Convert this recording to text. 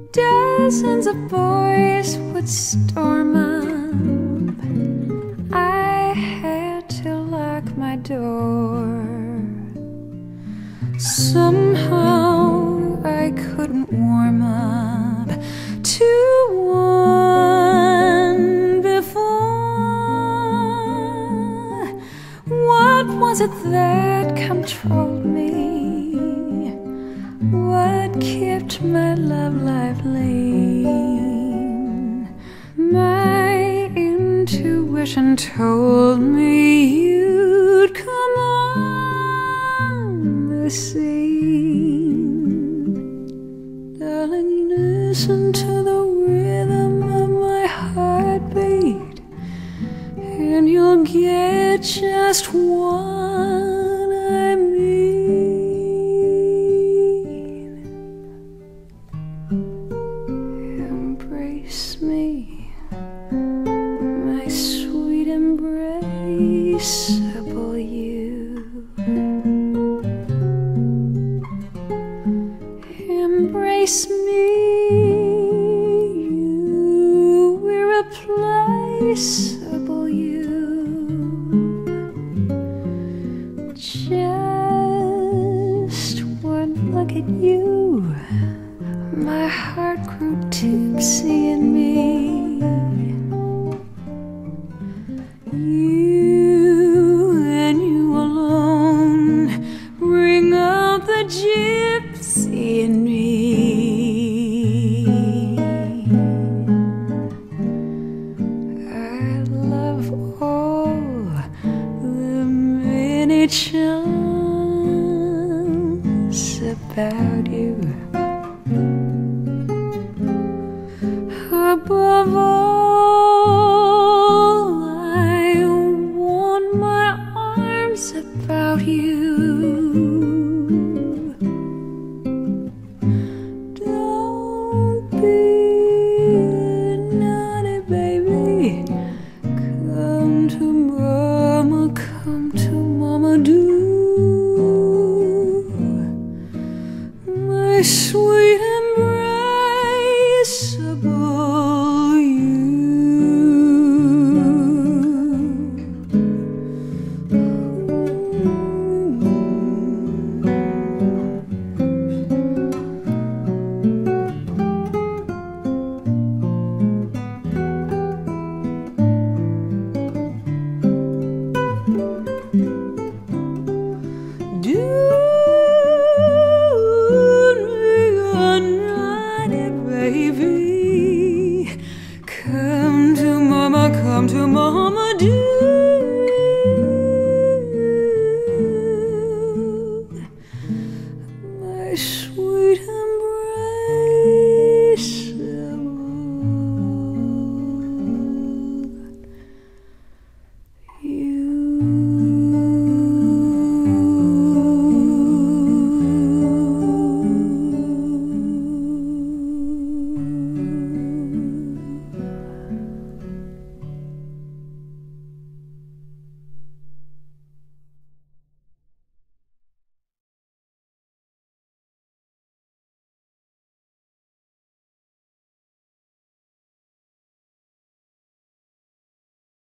Dozens of boys would storm up. I had to lock my door. Somehow I couldn't warm up to one before. What was it that controlled me? What kept my love life lean? My intuition told me you'd come on the scene. Darling, listen to the rhythm of my heartbeat, and you'll get just what I mean. Embrace me, my sweet embraceable you. Embrace me, you irreplaceable you. Just one look at you, my heart grew tipsy in me. You and you alone bring out the gypsy in me. I love all the many charms about you. Above all, I want my arms about you. Don't be naughty, baby. Come to mama, do. My sweet embraceable you. Come to mama, do. My sweet